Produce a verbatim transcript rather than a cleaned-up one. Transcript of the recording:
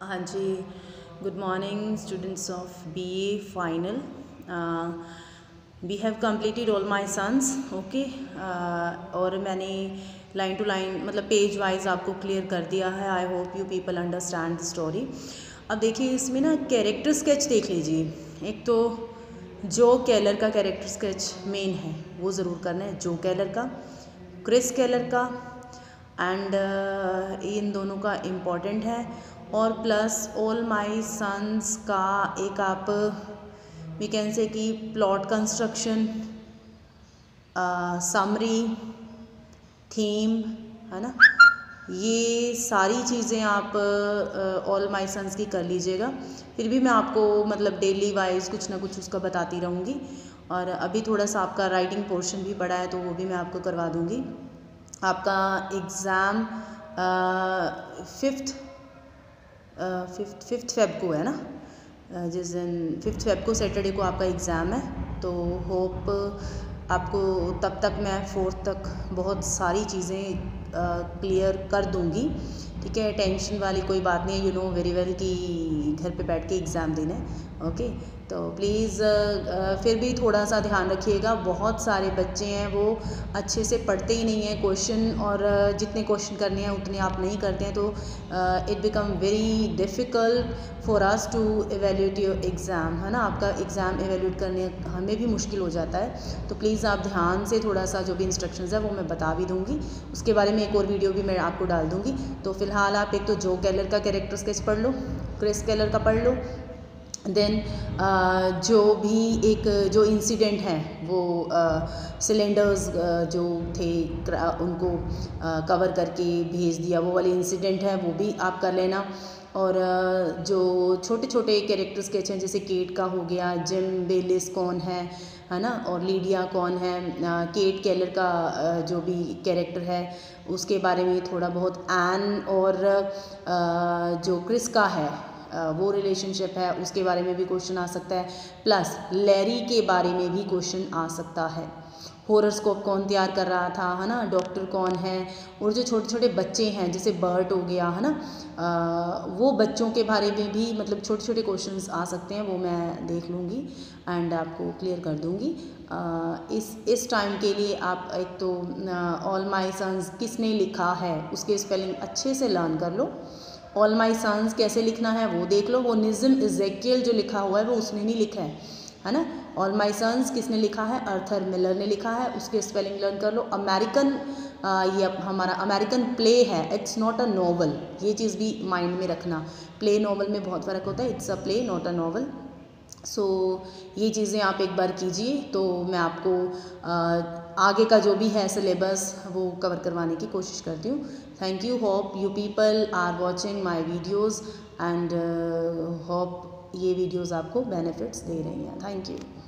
हाँ जी, good morning students of B A final. We have completed all my sons. Okay, और मैंने line to line मतलब page wise आपको clear कर दिया है. I hope you people understand the story. अब देखिए इसमें ना कैरेक्टर स्केच देख लीजिए. एक तो जो केलर का कैरेक्टर स्केच मेन है वो ज़रूर करना है, जो केलर का, क्रिस केलर का, एंड uh, इन दोनों का इम्पॉर्टेंट है. और प्लस ऑल माई सन्स का एक आप वी कैन से कि प्लॉट कंस्ट्रक्शन, समरी, थीम, है ना, ये सारी चीज़ें आप ऑल माई सन्स की कर लीजिएगा. फिर भी मैं आपको मतलब डेली वाइज कुछ ना कुछ उसका बताती रहूँगी. और अभी थोड़ा सा आपका राइटिंग पोर्शन भी पड़ा है तो वो भी मैं आपको करवा दूँगी. आपका exam fifth fifth fifth Feb को है ना, जिस दिन फिफ्थ फेब को सैटरडे को आपका एग्ज़ाम है. तो होप आपको तब तक मैं फोर्थ तक बहुत सारी चीज़ें क्लियर कर दूंगी. ठीक है, टेंशन वाली कोई बात नहीं है. यू नो वेरी वेल कि घर पे बैठ के एग्ज़ाम देना है. ओके, तो प्लीज़ फिर भी थोड़ा सा ध्यान रखिएगा. बहुत सारे बच्चे हैं वो अच्छे से पढ़ते ही नहीं हैं क्वेश्चन, और जितने क्वेश्चन करने हैं उतने आप नहीं करते हैं. तो it become very difficult for us to evaluate your exam, है ना. आपका एग्ज़ाम एवेल्यूट करने हमें भी मुश्किल हो जाता है. तो प्लीज़ आप ध्यान से थोड़ा सा जो भी इंस्ट्रक्शंस है वो मैं बता भी दूँगी. उसके बारे में एक और वीडियो भी मैं आपको डाल दूँगी. तो फ़िलहाल आप एक तो जो केलर का कैरेक्टर स्केच पढ़ लो, क्रिस केलर का पढ़ लो. देन uh, जो भी एक जो इंसिडेंट हैं वो सिलेंडर्स uh, uh, जो थे उनको कवर uh, करके भेज दिया, वो वाले इंसिडेंट है वो भी आप कर लेना. और uh, जो छोटे छोटे कैरेक्टर स्केच हैं जैसे केट का हो गया, जिम बेलिस कौन है है ना, और लीडिया कौन है, uh, केट केलर का uh, जो भी कैरेक्टर है उसके बारे में थोड़ा बहुत, एन और uh, जो क्रिस का है वो रिलेशनशिप है उसके बारे में भी क्वेश्चन आ सकता है. प्लस लैरी के बारे में भी क्वेश्चन आ सकता है. होरोस्कोप कौन तैयार कर रहा था, है ना, डॉक्टर कौन है. और जो छोटे छोटे बच्चे हैं जैसे बर्ट हो गया, है ना, आ, वो बच्चों के बारे में भी मतलब छोटे छोटे क्वेश्चंस आ सकते हैं. वो मैं देख लूँगी एंड आपको क्लियर कर दूँगी. आ, इस इस टाइम के लिए आप एक तो ऑल माई सन्स किसने लिखा है उसके स्पेलिंग अच्छे से लर्न कर लो. ऑल माई सन्स कैसे लिखना है वो देख लो. वो निज़म इज़ेकियल जो लिखा हुआ है वो उसने नहीं लिखा है, है ना. ऑल माई सन्स किसने लिखा है, अर्थर मिलर ने लिखा है. उसके स्पेलिंग लर्न कर लो. अमेरिकन ये हमारा अमेरिकन प्ले है, इट्स नॉट अ नॉवल. ये चीज़ भी माइंड में रखना. प्ले नॉवल में बहुत फ़र्क होता है. It's a play not a novel. So so, ये चीज़ें आप एक बार कीजिए तो मैं आपको आ, आगे का जो भी है सिलेबस वो कवर करवाने की कोशिश करती हूँ. Thank you. Hope you people are watching my videos and hope ये वीडियोस आपको बेनिफिट्स दे रही हैं. Thank you.